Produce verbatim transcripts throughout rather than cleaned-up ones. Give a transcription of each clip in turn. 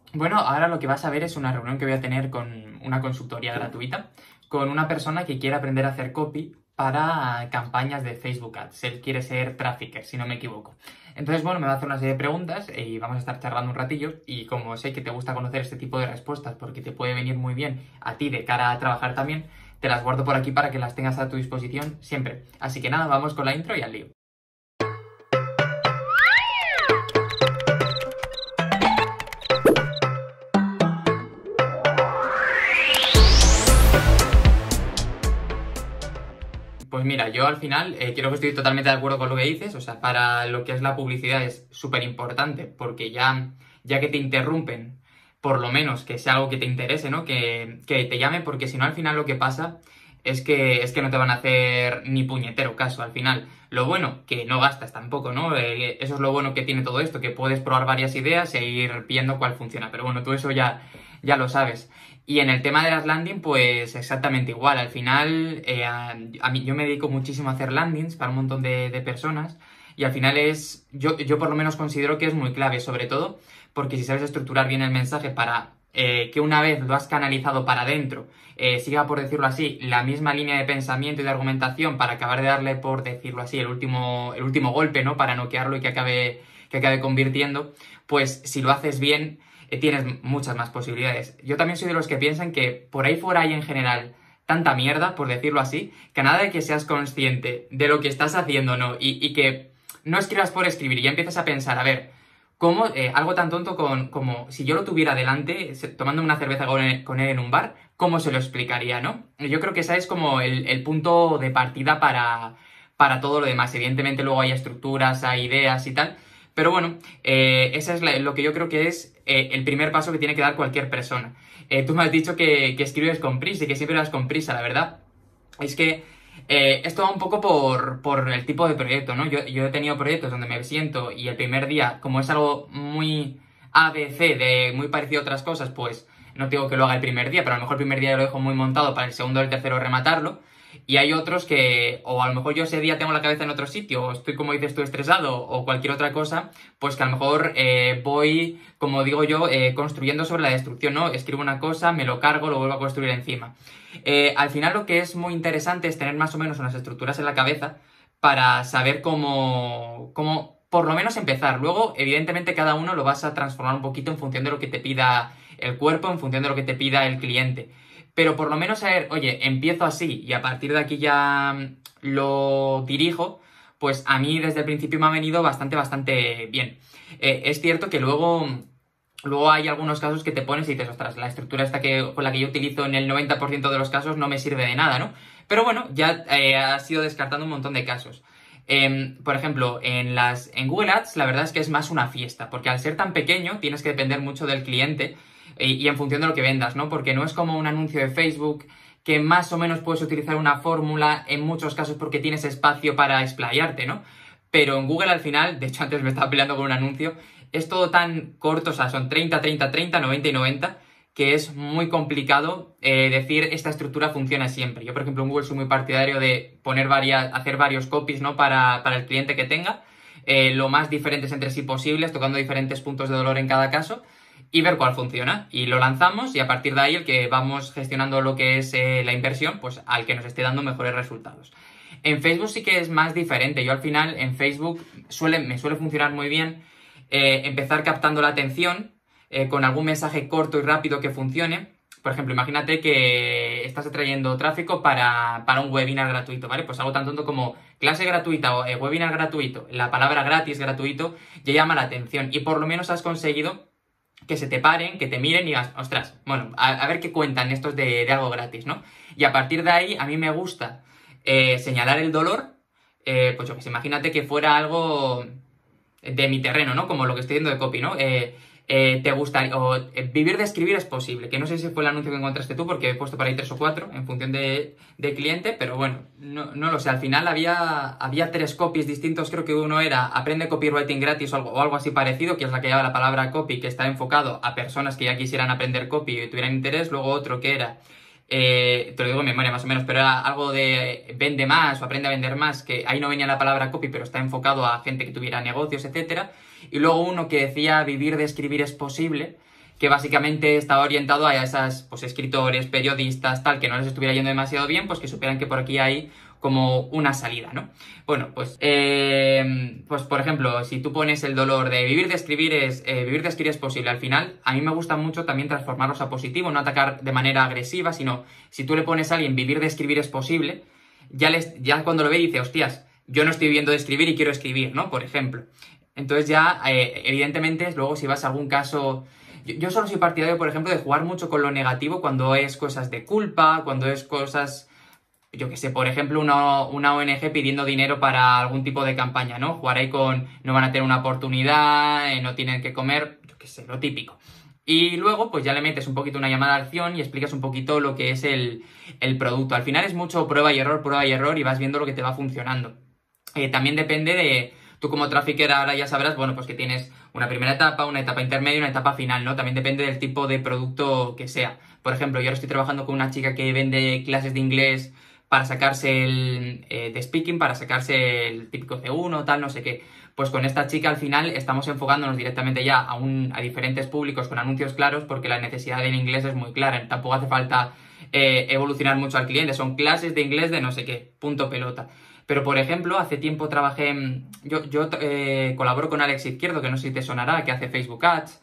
Bueno, ahora lo que vas a ver es una reunión que voy a tener con una consultoría gratuita, con una persona que quiere aprender a hacer copy para campañas de Facebook Ads. Él quiere ser trafficker, si no me equivoco. Entonces, bueno, me va a hacer una serie de preguntas y vamos a estar charlando un ratillo. Y como sé que te gusta conocer este tipo de respuestas porque te puede venir muy bien a ti de cara a trabajar también, te las guardo por aquí para que las tengas a tu disposición siempre. Así que nada, vamos con la intro y al lío. Pues mira, yo al final eh, creo que estoy totalmente de acuerdo con lo que dices. O sea, para lo que es la publicidad es súper importante porque ya, ya que te interrumpen, por lo menos que sea algo que te interese, ¿no? Que, que te llame, porque si no al final lo que pasa es que, es que no te van a hacer ni puñetero caso al final. Lo bueno, que no gastas tampoco, ¿no? Eh, eso es lo bueno que tiene todo esto, que puedes probar varias ideas e ir viendo cuál funciona. Pero bueno, tú eso ya, ya lo sabes. Y en el tema de las landing, pues exactamente igual. Al final, eh, a, a mí, yo me dedico muchísimo a hacer landings para un montón de, de personas y al final es, yo, yo por lo menos considero que es muy clave, sobre todo porque si sabes estructurar bien el mensaje para eh, que una vez lo has canalizado para adentro, eh, siga, por decirlo así, la misma línea de pensamiento y de argumentación para acabar de darle, por decirlo así, el último, el último golpe, ¿no? Para noquearlo y que acabe, que acabe convirtiendo, pues si lo haces bien eh, tienes muchas más posibilidades. Yo también soy de los que piensan que por ahí fuera hay en general tanta mierda, por decirlo así, que a nada de que seas consciente de lo que estás haciendo, ¿no? Y, y que no escribas por escribir y ya empiezas a pensar, a ver, ¿cómo, eh, algo tan tonto con, como si yo lo tuviera delante, se, tomando una cerveza con él, con él en un bar, ¿cómo se lo explicaría, no? Yo creo que ese es como el, el punto de partida para, para todo lo demás. Evidentemente luego hay estructuras, hay ideas y tal, pero bueno, eh, ese es la, lo que yo creo que es eh, el primer paso que tiene que dar cualquier persona. Eh, tú me has dicho que, que escribes con prisa y que siempre vas con prisa, la verdad. Es que eh, esto va un poco por, por el tipo de proyecto, ¿no? Yo, yo he tenido proyectos donde me siento y el primer día, como es algo muy A B C, de muy parecido a otras cosas, pues no digo que lo haga el primer día, pero a lo mejor el primer día lo dejo muy montado para el segundo o el tercero rematarlo. Y hay otros que, o a lo mejor yo ese día tengo la cabeza en otro sitio, o estoy, como dices tú, estresado, o cualquier otra cosa, pues que a lo mejor eh, voy, como digo yo, eh, construyendo sobre la destrucción, ¿no? Escribo una cosa, me lo cargo, lo vuelvo a construir encima. Eh, al final lo que es muy interesante es tener más o menos unas estructuras en la cabeza para saber cómo, cómo por lo menos empezar. Luego, evidentemente, cada uno lo vas a transformar un poquito en función de lo que te pida el cuerpo, en función de lo que te pida el cliente. Pero por lo menos saber, oye, empiezo así y a partir de aquí ya mm, lo dirijo, pues a mí desde el principio me ha venido bastante, bastante bien. Eh, es cierto que luego, luego hay algunos casos que te pones y dices, ostras, la estructura esta que, con la que yo utilizo en el noventa por ciento de los casos no me sirve de nada, ¿no? Pero bueno, ya eh, has ido descartando un montón de casos. Eh, por ejemplo, en, las, en Google Ads la verdad es que es más una fiesta, porque al ser tan pequeño tienes que depender mucho del cliente y, y en función de lo que vendas, ¿no? Porque no es como un anuncio de Facebook que más o menos puedes utilizar una fórmula en muchos casos porque tienes espacio para explayarte, ¿no? Pero en Google al final, de hecho antes me estaba peleando con un anuncio, es todo tan corto, o sea, son treinta, treinta, treinta, noventa y noventa, que es muy complicado eh, decir esta estructura funciona siempre. Yo, por ejemplo, en Google soy muy partidario de poner varias, hacer varios copies, ¿no? Para, para el cliente que tenga, eh, lo más diferentes entre sí posibles, tocando diferentes puntos de dolor en cada caso, y ver cuál funciona. Y lo lanzamos y a partir de ahí el que vamos gestionando lo que es eh, la inversión, pues al que nos esté dando mejores resultados. En Facebook sí que es más diferente. Yo al final en Facebook suele, me suele funcionar muy bien eh, empezar captando la atención eh, con algún mensaje corto y rápido que funcione. Por ejemplo, imagínate que estás atrayendo tráfico para, para un webinar gratuito, ¿vale? Pues algo tan tonto como clase gratuita o eh, webinar gratuito. La palabra gratis, gratuito, ya llama la atención y por lo menos has conseguido que se te paren, que te miren y digas, ostras, bueno, a, a ver qué cuentan estos de, de algo gratis, ¿no? Y a partir de ahí, a mí me gusta eh, señalar el dolor, eh, pues yo que sé, imagínate que fuera algo de mi terreno, ¿no? Como lo que estoy diciendo de copy, ¿no? Eh, eh, te gustaría, o eh, vivir de escribir es posible, que no sé si fue el anuncio que encontraste tú, porque he puesto para ahí tres o cuatro, en función de, de cliente, pero bueno, no, no lo sé, al final había, había tres copies distintos, creo que uno era aprende copywriting gratis o algo, o algo así parecido, que es la que lleva la palabra copy, que está enfocado a personas que ya quisieran aprender copy y tuvieran interés, luego otro que era eh, te lo digo en memoria más o menos, pero era algo de vende más o aprende a vender más, que ahí no venía la palabra copy, pero está enfocado a gente que tuviera negocios, etcétera. Y luego uno que decía vivir de escribir es posible, que básicamente estaba orientado a esas, pues, escritores, periodistas, tal, que no les estuviera yendo demasiado bien, pues que supieran que por aquí hay como una salida, ¿no? Bueno, pues, eh, pues por ejemplo, si tú pones el dolor de vivir de escribir es, eh, vivir de escribir es posible, al final, a mí me gusta mucho también transformarlos a positivo, no atacar de manera agresiva, sino si tú le pones a alguien vivir de escribir es posible, ya, les, ya cuando lo ve dice, hostias, yo no estoy viviendo de escribir y quiero escribir, ¿no? Por ejemplo. Entonces ya, eh, evidentemente, luego si vas a algún caso... Yo, yo solo soy partidario, por ejemplo, de jugar mucho con lo negativo cuando es cosas de culpa, cuando es cosas... Yo que sé, por ejemplo, una, una O N G pidiendo dinero para algún tipo de campaña, ¿no? Jugar ahí con no van a tener una oportunidad, eh, no tienen que comer, yo que sé, lo típico. Y luego, pues ya le metes un poquito una llamada a acción y explicas un poquito lo que es el, el producto. Al final es mucho prueba y error, prueba y error y vas viendo lo que te va funcionando. Eh, también depende de... Tú como trafficker ahora ya sabrás, bueno, pues que tienes una primera etapa, una etapa intermedia y una etapa final, ¿no? También depende del tipo de producto que sea. Por ejemplo, yo ahora estoy trabajando con una chica que vende clases de inglés para sacarse el eh, de speaking, para sacarse el típico C uno, tal, no sé qué. Pues con esta chica al final estamos enfocándonos directamente ya a, un, a diferentes públicos con anuncios claros porque la necesidad del inglés es muy clara. Tampoco hace falta eh, evolucionar mucho al cliente. Son clases de inglés de no sé qué, punto pelota. Pero, por ejemplo, hace tiempo trabajé... Yo, yo eh, colaboro con Alex Izquierdo, que no sé si te sonará, que hace Facebook Ads.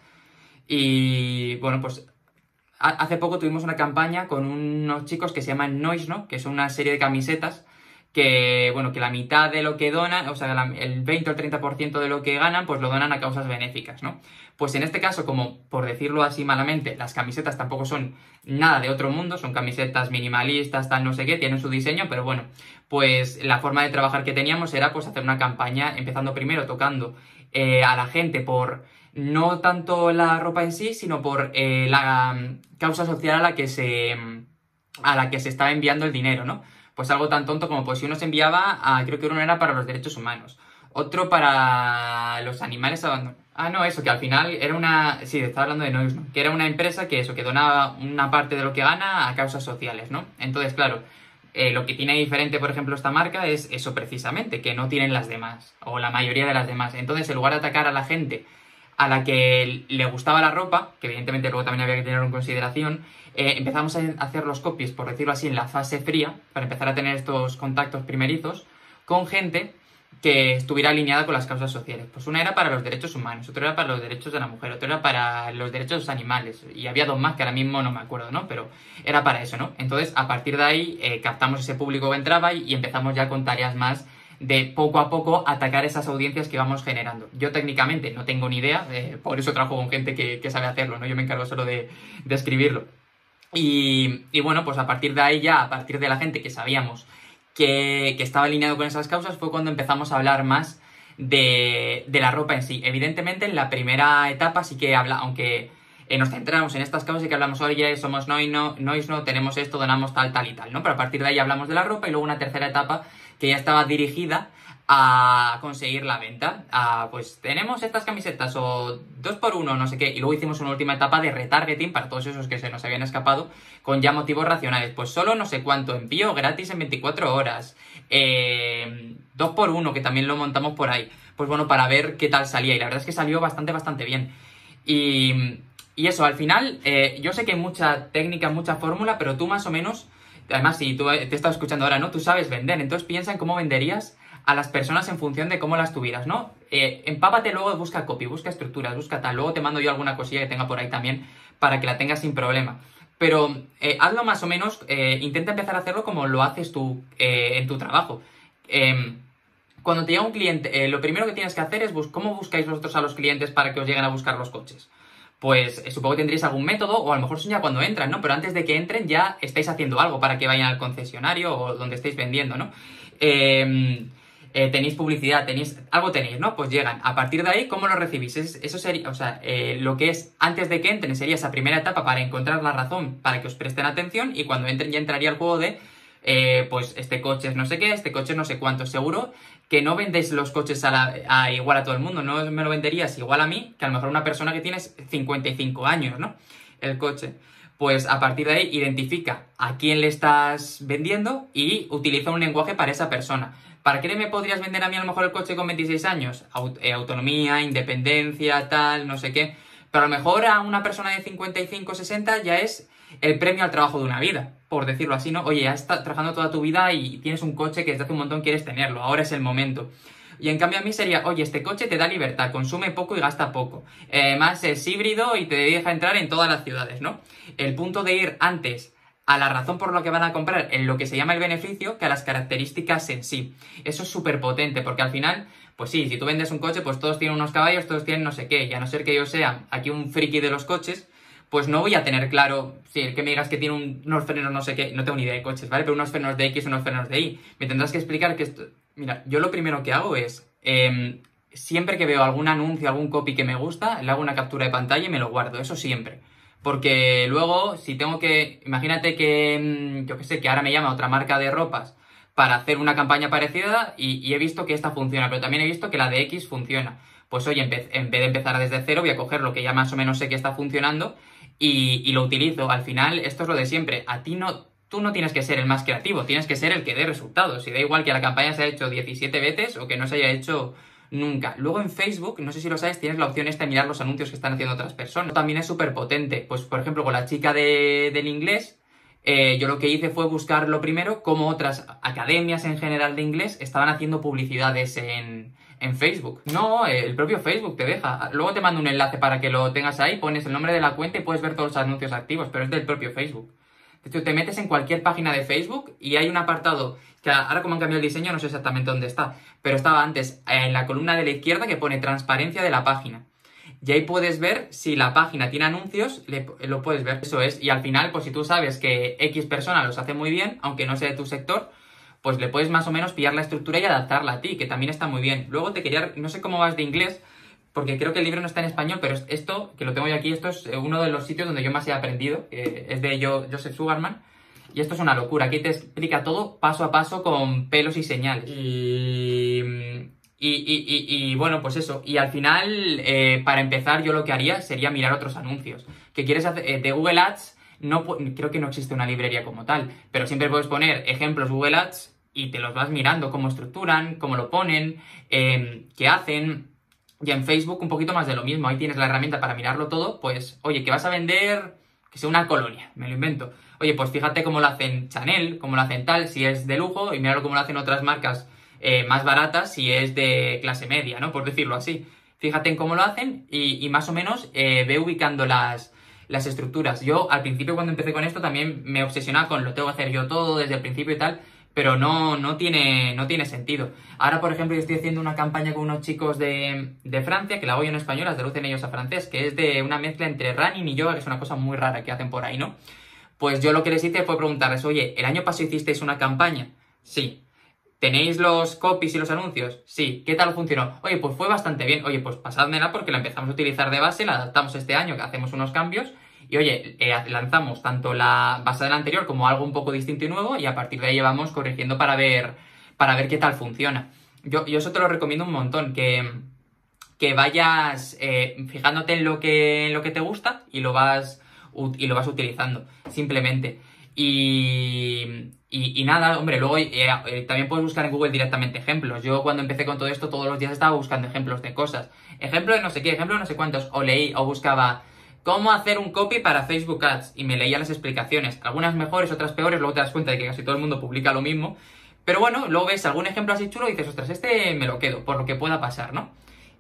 Y, bueno, pues hace poco tuvimos una campaña con unos chicos que se llaman Noise, ¿no? Que son una serie de camisetas que, bueno, que la mitad de lo que donan, o sea, la, el veinte o el treinta por ciento de lo que ganan, pues lo donan a causas benéficas, ¿no? Pues en este caso, como por decirlo así malamente, las camisetas tampoco son nada de otro mundo, son camisetas minimalistas, tal, no sé qué, tienen su diseño, pero bueno, pues la forma de trabajar que teníamos era pues hacer una campaña, empezando primero tocando eh, a la gente por no tanto la ropa en sí, sino por eh, la um, causa social a la que se a la que se estaba enviando el dinero, ¿no? Pues algo tan tonto como pues si uno se enviaba, a, creo que uno era para los derechos humanos, otro para los animales abandonados. Ah, no, eso, que al final era una... Sí, estaba hablando de Noise, ¿no? Que era una empresa que eso, que donaba una parte de lo que gana a causas sociales, ¿no? Entonces, claro, eh, lo que tiene diferente, por ejemplo, esta marca es eso precisamente, que no tienen las demás, o la mayoría de las demás. Entonces, en lugar de atacar a la gente a la que le gustaba la ropa, que evidentemente luego también había que tenerlo en consideración, eh, empezamos a hacer los copies, por decirlo así, en la fase fría, para empezar a tener estos contactos primerizos con gente que estuviera alineada con las causas sociales. Pues una era para los derechos humanos, otra era para los derechos de la mujer, otra era para los derechos de los animales, y había dos más que ahora mismo no me acuerdo, ¿no? Pero era para eso, ¿no? Entonces, a partir de ahí, eh, captamos ese público que entraba y, y empezamos ya con tareas más de poco a poco atacar esas audiencias que vamos generando. Yo técnicamente no tengo ni idea, eh, por eso trabajo con gente que, que sabe hacerlo, ¿no? Yo me encargo solo de, de escribirlo. Y, y bueno, pues a partir de ahí ya, a partir de la gente que sabíamos que, que estaba alineado con esas causas, fue cuando empezamos a hablar más de, de la ropa en sí. Evidentemente, en la primera etapa sí que habla, aunque eh, nos centramos en estas causas y que hablamos, oye, somos Noise, no, Noise, no, tenemos esto, donamos tal, tal y tal, ¿no? Pero a partir de ahí hablamos de la ropa y luego una tercera etapa que ya estaba dirigida a conseguir la venta. A, pues tenemos estas camisetas o dos por uno, no sé qué. Y luego hicimos una última etapa de retargeting para todos esos que se nos habían escapado con ya motivos racionales. Pues solo no sé cuánto, envío gratis en veinticuatro horas. Eh, dos por uno, que también lo montamos por ahí. Pues bueno, para ver qué tal salía. Y la verdad es que salió bastante, bastante bien. Y, y eso, al final, eh, yo sé que hay mucha técnica, mucha fórmula, pero tú más o menos... Además, si tú te he estado escuchando ahora, ¿no? Tú sabes vender, entonces piensa en cómo venderías a las personas en función de cómo las tuvieras, ¿no? Eh, empápate luego, busca copy, busca estructuras, busca tal. Luego te mando yo alguna cosilla que tenga por ahí también para que la tengas sin problema. Pero eh, hazlo más o menos, eh, intenta empezar a hacerlo como lo haces tú eh, en tu trabajo. Eh, cuando te llega un cliente, eh, lo primero que tienes que hacer es bus- cómo buscáis vosotros a los clientes para que os lleguen a buscar los coches. Pues eh, supongo que tendréis algún método, o a lo mejor son ya cuando entran, ¿no? Pero antes de que entren ya estáis haciendo algo para que vayan al concesionario o donde estéis vendiendo, ¿no? Eh, eh, tenéis publicidad, tenéis algo tenéis, ¿no? Pues llegan. A partir de ahí, ¿cómo lo recibís? Es, eso sería, o sea, eh, lo que es antes de que entren sería esa primera etapa para encontrar la razón para que os presten atención, y cuando entren ya entraría el juego de eh, pues este coche es no sé qué, este coche es no sé cuánto. Seguro que no vendéis los coches a, la, a igual a todo el mundo, no me lo venderías igual a mí que a lo mejor una persona que tienes cincuenta y cinco años, ¿no? El coche. Pues a partir de ahí identifica a quién le estás vendiendo y utiliza un lenguaje para esa persona. ¿Para qué me podrías vender a mí a lo mejor el coche con veintiséis años? Aut- eh, autonomía, independencia, tal, no sé qué. Pero a lo mejor a una persona de cincuenta y cinco, sesenta ya es el premio al trabajo de una vida, por decirlo así, ¿no? Oye, ya estás trabajando toda tu vida y tienes un coche que desde hace un montón quieres tenerlo, ahora es el momento. Y en cambio a mí sería, oye, este coche te da libertad, consume poco y gasta poco. Eh, más es híbrido y te deja entrar en todas las ciudades, ¿no? El punto de ir antes a la razón por la que van a comprar en lo que se llama el beneficio que a las características en sí. Eso es súper potente porque al final, pues sí, si tú vendes un coche, pues todos tienen unos caballos, todos tienen no sé qué, y a no ser que yo sea aquí un friki de los coches, pues no voy a tener claro, si el que me digas que tiene un, unos frenos no sé qué, no tengo ni idea de coches, ¿vale? Pero unos frenos de X, unos frenos de Y. Me tendrás que explicar que esto... Mira, yo lo primero que hago es, eh, siempre que veo algún anuncio, algún copy que me gusta, le hago una captura de pantalla y me lo guardo, eso siempre. Porque luego, si tengo que... Imagínate que, yo qué sé, que ahora me llama otra marca de ropas para hacer una campaña parecida y, y he visto que esta funciona, pero también he visto que la de X funciona. Pues oye, en vez, en vez de empezar desde cero, voy a coger lo que ya más o menos sé que está funcionando y, y lo utilizo. Al final, esto es lo de siempre. A ti no... Tú no tienes que ser el más creativo, tienes que ser el que dé resultados. Y da igual que la campaña se haya hecho diecisiete veces o que no se haya hecho nunca. Luego en Facebook, no sé si lo sabes, tienes la opción esta de mirar los anuncios que están haciendo otras personas. También es súper potente. Pues, por ejemplo, con la chica de, del inglés, eh, yo lo que hice fue buscar lo primero cómo otras academias en general de inglés estaban haciendo publicidades en, en Facebook. No, el propio Facebook te deja. Luego te mando un enlace para que lo tengas ahí, pones el nombre de la cuenta y puedes ver todos los anuncios activos, pero es del propio Facebook. Tú te metes en cualquier página de Facebook y hay un apartado, que ahora como han cambiado el diseño no sé exactamente dónde está, pero estaba antes en la columna de la izquierda que pone transparencia de la página. Y ahí puedes ver si la página tiene anuncios, le, lo puedes ver. Eso es, y al final, pues si tú sabes que X persona los hace muy bien, aunque no sea de tu sector, pues le puedes más o menos pillar la estructura y adaptarla a ti, que también está muy bien. Luego te quería, no sé cómo vas de inglés, porque creo que el libro no está en español, pero esto, que lo tengo yo aquí, esto es uno de los sitios donde yo más he aprendido, que es de Joseph Sugarman, y esto es una locura. Aquí te explica todo paso a paso con pelos y señales. Y, y, y, y, y bueno, pues eso. Y al final, eh, para empezar, yo lo que haría sería mirar otros anuncios. Que quieres hacer eh, de Google Ads, no, creo que no existe una librería como tal, pero siempre puedes poner ejemplos Google Ads y te los vas mirando, cómo estructuran, cómo lo ponen, eh, qué hacen. Y en Facebook un poquito más de lo mismo. Ahí tienes la herramienta para mirarlo todo. Pues, oye, que vas a vender, que sea una colonia, me lo invento. Oye, pues fíjate cómo lo hacen Chanel, cómo lo hacen tal, si es de lujo, y míralo cómo lo hacen otras marcas eh, más baratas, si es de clase media, ¿no? Por decirlo así. Fíjate en cómo lo hacen y, y más o menos eh, ve ubicando las, las estructuras. Yo, al principio, cuando empecé con esto, también me obsesionaba con lo tengo que hacer yo todo desde el principio y tal, pero no, no, tiene, no tiene sentido. Ahora, por ejemplo, yo estoy haciendo una campaña con unos chicos de, de Francia, que la hago yo en español, las traducen ellos a francés, que es de una mezcla entre running y yoga, que es una cosa muy rara que hacen por ahí, ¿no? Pues yo lo que les hice fue preguntarles, oye, ¿el año pasado hicisteis una campaña? Sí. ¿Tenéis los copies y los anuncios? Sí. ¿Qué tal funcionó? Oye, pues fue bastante bien. Oye, pues pasádmela porque la empezamos a utilizar de base, la adaptamos este año, que hacemos unos cambios. Y oye, eh, lanzamos tanto la base de la anterior como algo un poco distinto y nuevo y a partir de ahí vamos corrigiendo para ver, para ver qué tal funciona. Yo, yo eso te lo recomiendo un montón, que, que vayas eh, fijándote en lo que, en lo que te gusta y lo vas, y lo vas utilizando, simplemente. Y, y, y nada, hombre, luego eh, eh, también puedes buscar en Google directamente ejemplos. Yo cuando empecé con todo esto todos los días estaba buscando ejemplos de cosas. Ejemplo de no sé qué, ejemplo de no sé cuántos. O leí o buscaba cómo hacer un copy para Facebook Ads y me leía las explicaciones. Algunas mejores, otras peores, luego te das cuenta de que casi todo el mundo publica lo mismo. Pero bueno, luego ves algún ejemplo así chulo y dices, ostras, este me lo quedo, por lo que pueda pasar, ¿no?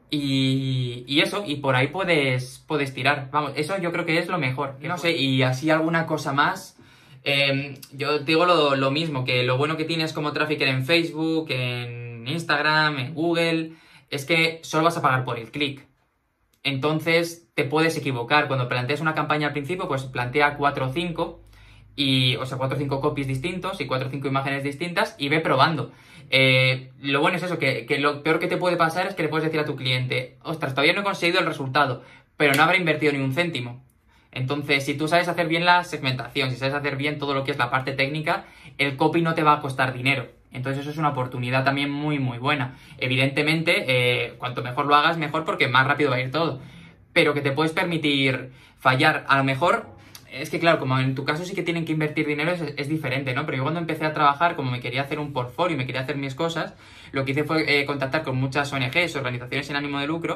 Y, y eso, y por ahí puedes, puedes tirar. Vamos, eso yo creo que es lo mejor. No sé, y así alguna cosa más. Eh, yo te digo lo, lo mismo, que lo bueno que tienes como trafficker en Facebook, en Instagram, en Google, es que solo vas a pagar por el clic. Entonces te puedes equivocar. Cuando planteas una campaña al principio, pues plantea cuatro o cinco, y, o sea, cuatro o cinco copies distintos y cuatro o cinco imágenes distintas y ve probando. Eh, lo bueno es eso, que, que lo peor que te puede pasar es que le puedes decir a tu cliente, ostras, todavía no he conseguido el resultado, pero no habrá invertido ni un céntimo. Entonces, si tú sabes hacer bien la segmentación, si sabes hacer bien todo lo que es la parte técnica, el copy no te va a costar dinero. Entonces eso es una oportunidad también muy muy buena. Evidentemente, eh, cuanto mejor lo hagas, mejor, porque más rápido va a ir todo. Pero que te puedes permitir fallar. A lo mejor, es que claro, como en tu caso sí que tienen que invertir dinero, es, es diferente, ¿no? Pero yo cuando empecé a trabajar, como me quería hacer un portfolio y me quería hacer mis cosas, lo que hice fue eh, contactar con muchas O N Ges, organizaciones sin ánimo de lucro,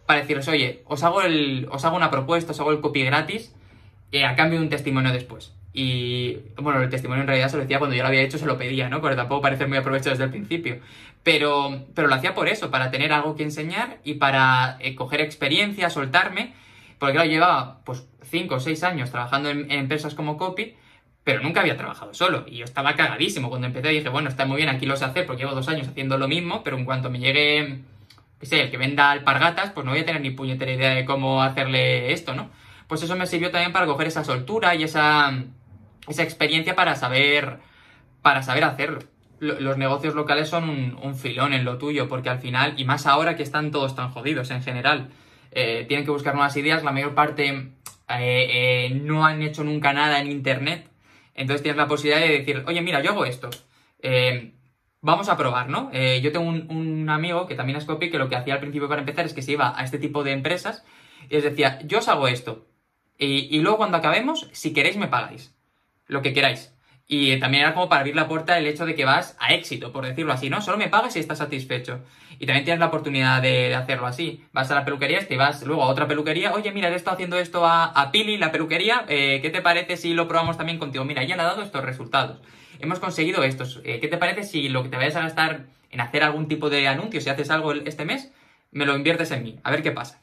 para deciros, oye, os hago, el, os hago una propuesta, os hago el copy gratis eh, a cambio de un testimonio después. Y bueno, el testimonio en realidad se lo decía cuando yo lo había hecho, se lo pedía, ¿no? Porque tampoco parece muy aprovecho desde el principio. Pero, pero lo hacía por eso, para tener algo que enseñar y para eh, coger experiencia, soltarme. Porque claro, llevaba pues cinco o seis años trabajando en, en empresas como copy, pero nunca había trabajado solo. Y yo estaba cagadísimo. Cuando empecé dije, bueno, está muy bien, aquí lo sé hacer porque llevo dos años haciendo lo mismo, pero en cuanto me llegue, qué sé, el que venda alpargatas, pues no voy a tener ni puñetera idea de cómo hacerle esto, ¿no? Pues eso me sirvió también para coger esa soltura y esa, esa experiencia para saber, para saber hacerlo. Los negocios locales son un, un filón en lo tuyo, porque al final, y más ahora que están todos tan jodidos en general, eh, tienen que buscar nuevas ideas, la mayor parte eh, eh, no han hecho nunca nada en internet, entonces tienes la posibilidad de decir, oye, mira, yo hago esto, eh, vamos a probar, ¿no? Eh, yo tengo un, un amigo que también es copy, que lo que hacía al principio para empezar es que se iba a este tipo de empresas y les decía, yo os hago esto, y, y luego cuando acabemos, si queréis me pagáis, lo que queráis. Y también era como para abrir la puerta el hecho de que vas a éxito, por decirlo así, ¿no? Solo me pagas si estás satisfecho. Y también tienes la oportunidad de, de hacerlo así. Vas a la peluquería, te vas luego a otra peluquería. Oye, mira, he estado haciendo esto a, a Pili, la peluquería. Eh, ¿Qué te parece si lo probamos también contigo? Mira, ya le ha dado estos resultados. Hemos conseguido estos. Eh, ¿Qué te parece si lo que te vayas a gastar en hacer algún tipo de anuncio, si haces algo este mes, me lo inviertes en mí? A ver qué pasa.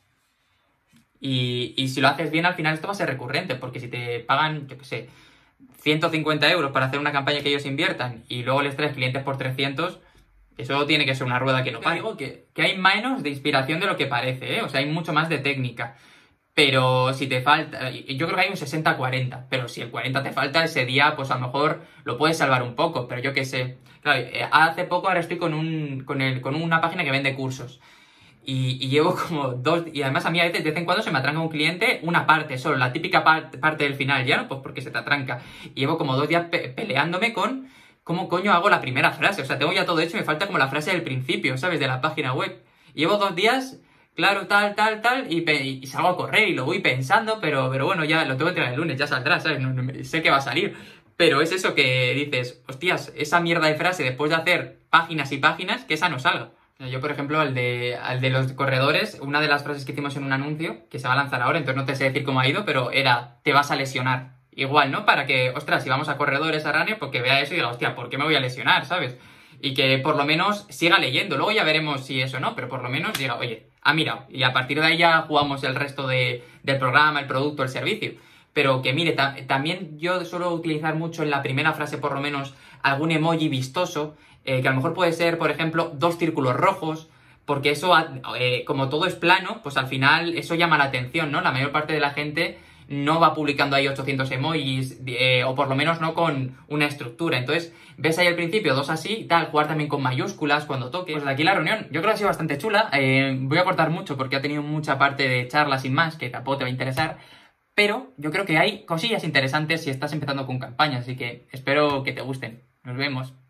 Y, y si lo haces bien, al final esto va a ser recurrente, porque si te pagan, yo qué sé, ciento cincuenta euros para hacer una campaña que ellos inviertan y luego les traes clientes por trescientos, eso tiene que ser una rueda que no para. Digo que, que hay menos de inspiración de lo que parece, ¿eh? O sea, hay mucho más de técnica. Pero si te falta, yo creo que hay un sesenta cuarenta, pero si el cuarenta te falta ese día, pues a lo mejor lo puedes salvar un poco, pero yo qué sé. Claro, hace poco ahora estoy con, un, con, el, con una página que vende cursos. Y, y llevo como dos... Y además a mí a veces de vez en cuando se me atranca un cliente una parte solo, la típica part, parte del final, ya no, pues porque se te atranca. Y llevo como dos días pe peleándome con cómo coño hago la primera frase. O sea, tengo ya todo hecho y me falta como la frase del principio, ¿sabes? De la página web. Y llevo dos días, claro, tal, tal, tal, y, y, y salgo a correr y lo voy pensando, pero, pero bueno, ya lo tengo que entregar el lunes, ya saldrá, ¿sabes? No, no, sé que va a salir. Pero es eso que dices, hostias, esa mierda de frase después de hacer páginas y páginas, que esa no salga. Yo, por ejemplo, al de, al de los corredores, una de las frases que hicimos en un anuncio, que se va a lanzar ahora, entonces no te sé decir cómo ha ido, pero era, te vas a lesionar. Igual, ¿no? Para que, ostras, si vamos a corredores a runner, pues que vea eso y diga, hostia, ¿por qué me voy a lesionar? ¿Sabes? Y que por lo menos siga leyendo. Luego ya veremos si eso no, pero por lo menos diga, oye, ha mirado. Y a partir de ahí ya jugamos el resto de, del programa, el producto, el servicio. Pero que mire, ta también yo suelo utilizar mucho en la primera frase, por lo menos, algún emoji vistoso. Eh, que a lo mejor puede ser, por ejemplo, dos círculos rojos, porque eso, eh, como todo es plano, pues al final eso llama la atención, ¿no? La mayor parte de la gente no va publicando ahí ochocientos emojis, eh, o por lo menos no con una estructura. Entonces, ves ahí al principio dos así y tal, jugar también con mayúsculas cuando toques. Pues de aquí la reunión, yo creo que ha sido bastante chula. Eh, voy a cortar mucho porque ha tenido mucha parte de charla sin más, que tampoco te va a interesar. Pero yo creo que hay cosillas interesantes si estás empezando con campañas, así que espero que te gusten. Nos vemos.